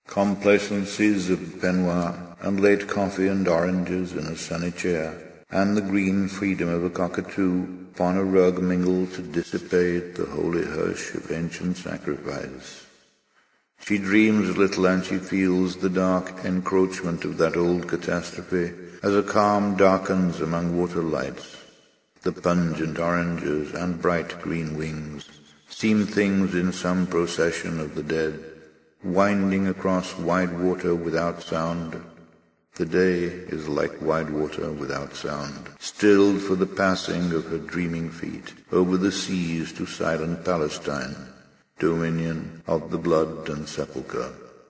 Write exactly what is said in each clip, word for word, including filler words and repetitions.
complacencies of peignoir, and late coffee and oranges in a sunny chair, and the green freedom of a cockatoo upon a rug mingled to dissipate the holy hush of ancient sacrifice. She dreams a little, and she feels the dark encroachment of that old catastrophe as a calm darkens among water lights. The pungent oranges and bright green wings seem things in some procession of the dead, winding across wide water without sound. The day is like wide water without sound, stilled for the passing of her dreaming feet over the seas to silent Palestine, dominion of the blood and sepulchre.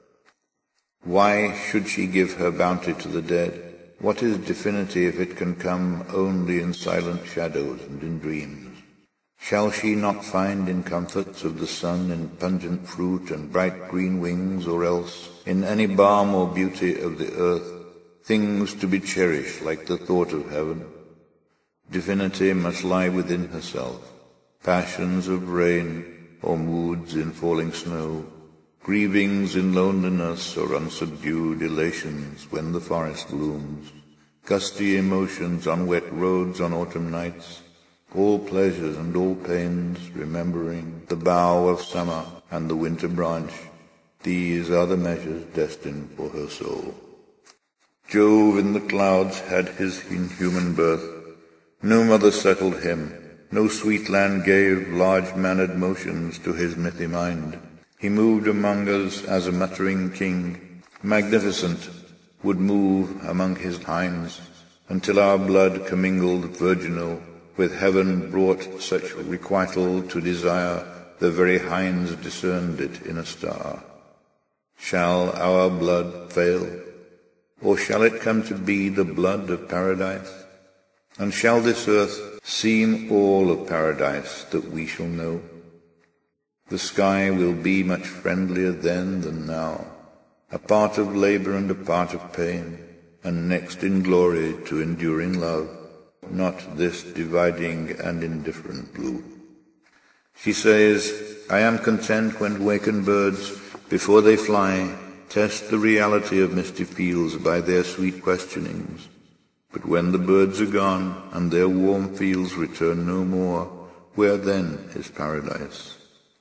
Why should she give her bounty to the dead? What is divinity if it can come only in silent shadows and in dreams? Shall she not find in comforts of the sun, in pungent fruit and bright green wings, or else in any balm or beauty of the earth, things to be cherished like the thought of heaven? Divinity must lie within herself, passions of rain or moods in falling snow, grievings in loneliness or unsubdued elations when the forest blooms, gusty emotions on wet roads on autumn nights, all pleasures and all pains, remembering the bough of summer and the winter branch. These are the measures destined for her soul. Jove in the clouds had his inhuman birth. No mother settled him, no sweet land gave large-mannered motions to his mythy mind. He moved among us as a muttering king, magnificent, would move among his hinds, until our blood commingled virginal with heaven brought such requital to desire, the very hinds discerned it in a star. Shall our blood fail? Or shall it come to be the blood of paradise? And shall this earth seem all of paradise that we shall know? The sky will be much friendlier then than now, a part of labor and a part of pain, and next in glory to enduring love, not this dividing and indifferent blue. She says, I am content when wakened birds, before they fly, test the reality of misty fields by their sweet questionings. But when the birds are gone, and their warm fields return no more, where then is paradise?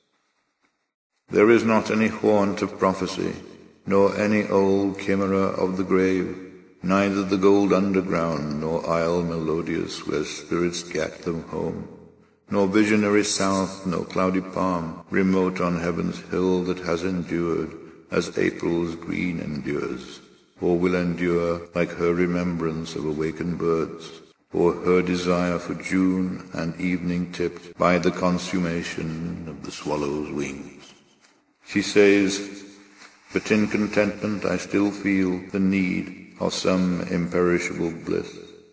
There is not any haunt of prophecy, nor any old chimera of the grave, neither the gold underground, nor isle melodious where spirits get them home, nor visionary south, nor cloudy palm, remote on heaven's hill that has endured, as April's green endures, or will endure like her remembrance of awakened birds, or her desire for June and evening tipped by the consummation of the swallow's wings. She says, but in contentment I still feel the need of some imperishable bliss.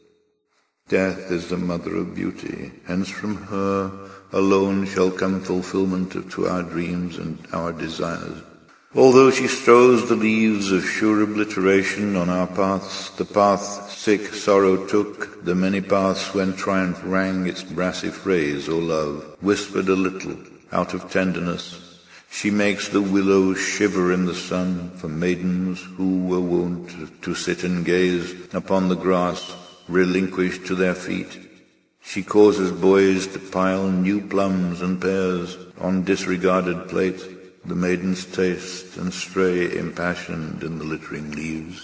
Death is the mother of beauty, hence from her alone shall come fulfillment to our dreams and our desires. Although she strews the leaves of sure obliteration on our paths, the path sick sorrow took, the many paths when triumph rang its brassy phrase, O love, whispered a little, out of tenderness. She makes the willows shiver in the sun for maidens who were wont to sit and gaze upon the grass, relinquished to their feet. She causes boys to pile new plums and pears on disregarded plates. The maidens taste and stray impassioned in the littering leaves.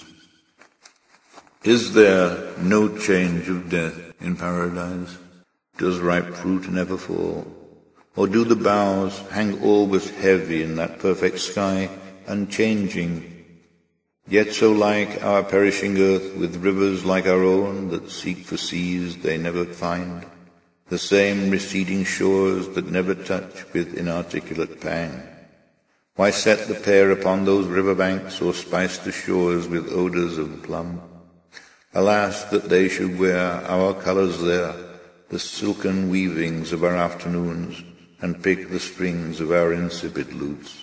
Is there no change of death in paradise? Does ripe fruit never fall? Or do the boughs hang always heavy in that perfect sky, unchanging, yet so like our perishing earth, with rivers like our own that seek for seas they never find, the same receding shores that never touch with inarticulate pang? Why set the pair upon those river banks, or spice the shores with odours of the plum? Alas, that they should wear our colours there, the silken weavings of our afternoons, and pick the strings of our insipid lutes.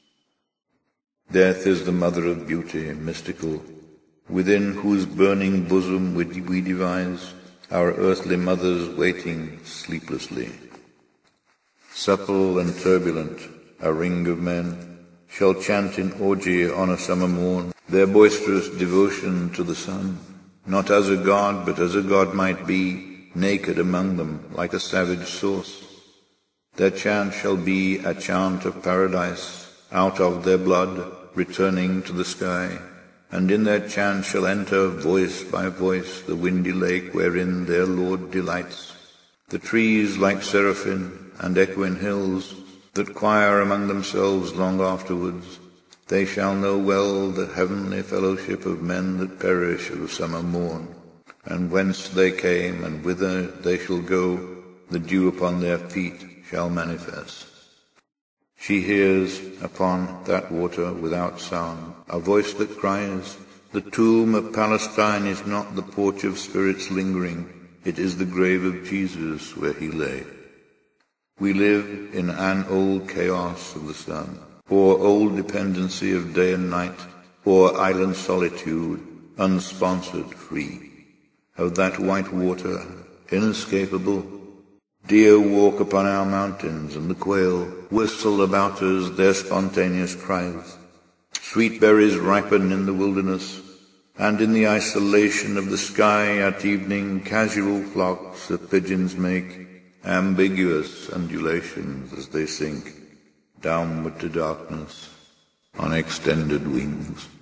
Death is the mother of beauty, mystical, within whose burning bosom we devise our earthly mothers waiting sleeplessly. Supple and turbulent, a ring of men, shall chant in orgy on a summer morn, their boisterous devotion to the sun, not as a god, but as a god might be, naked among them, like a savage source. Their chant shall be a chant of paradise, out of their blood, returning to the sky, and in their chant shall enter, voice by voice, the windy lake wherein their Lord delights. The trees like seraphim, and echoing hills, that choir among themselves long afterwards, they shall know well the heavenly fellowship of men that perish of a summer morn, and whence they came, and whither they shall go, the dew upon their feet shall manifest. She hears upon that water without sound a voice that cries, the tomb of Palestine is not the porch of spirits lingering, it is the grave of Jesus where he lay. We live in an old chaos of the sun, or old dependency of day and night, or island solitude, unsponsored, free. Of that white water, inescapable, deer walk upon our mountains, and the quail whistle about us their spontaneous cries. Sweet berries ripen in the wilderness, and in the isolation of the sky at evening casual flocks of pigeons make ambiguous undulations as they sink downward to darkness on extended wings.